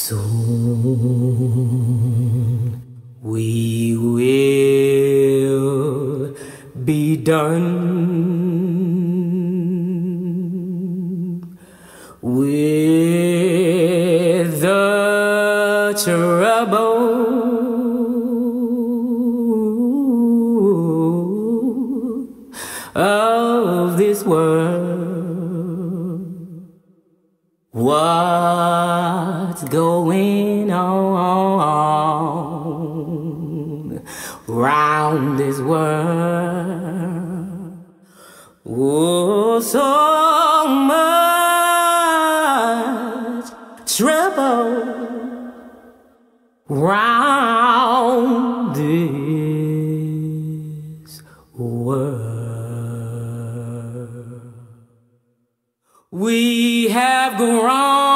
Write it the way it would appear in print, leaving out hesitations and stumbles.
Soon we will be done with the trouble of this world. What's going on round this world? Oh, so much trouble round this world. We have grown